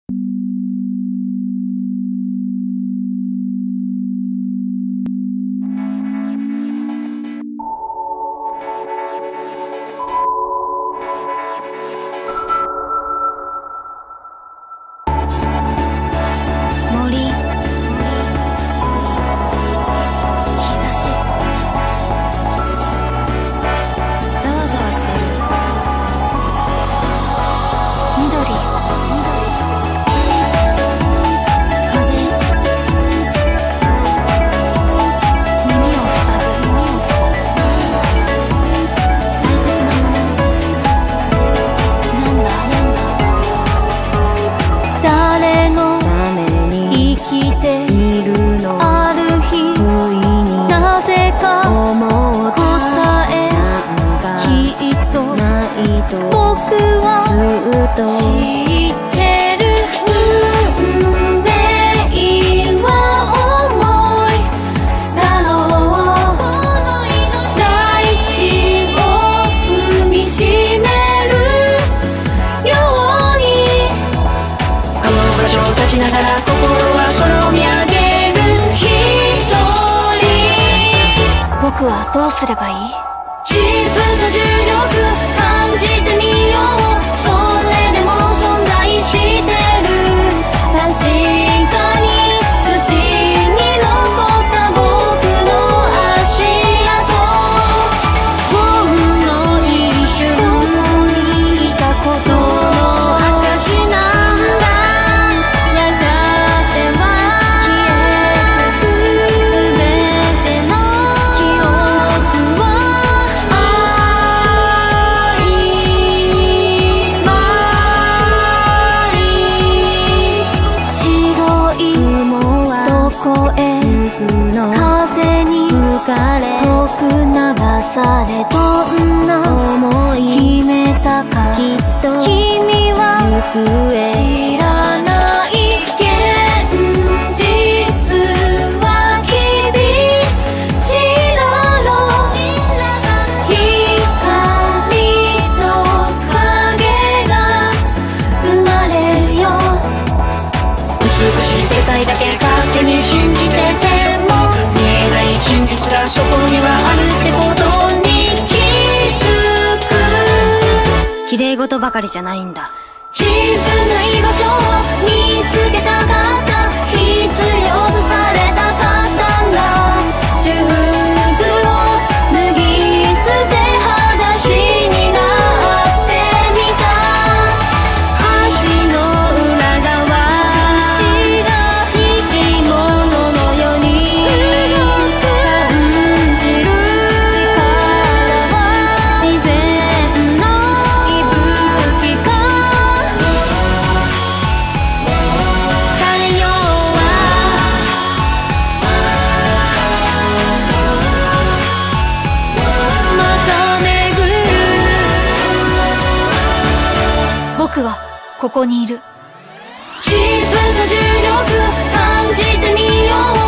僕はどうすればいい？ 自分の重力感じてみよう。それでも存在してる。確かに土に残った僕の足跡。ほんの一瞬ここにいたことの証なんだ。やがては消えてく全ての記憶は白い雲はどこへ風に吹かれ遠く流されどんな思い秘めたかきっと君は知らない現実は厳しいだろう。光と影が生まれるよ。美しい世界だけ勝手に信じてても見えない真実がそこにはあるってことに気づく。 綺麗事ばかりじゃないんだ。 自分の居場所を見つけたかった。必要とされたかったんだ。シューズを脱ぎ捨て裸足になってみた。足の裏側土が生き物のように感じる力は自然の息吹か。太陽はまた巡る。 僕はここにいる。 自分の重力感じてみよう。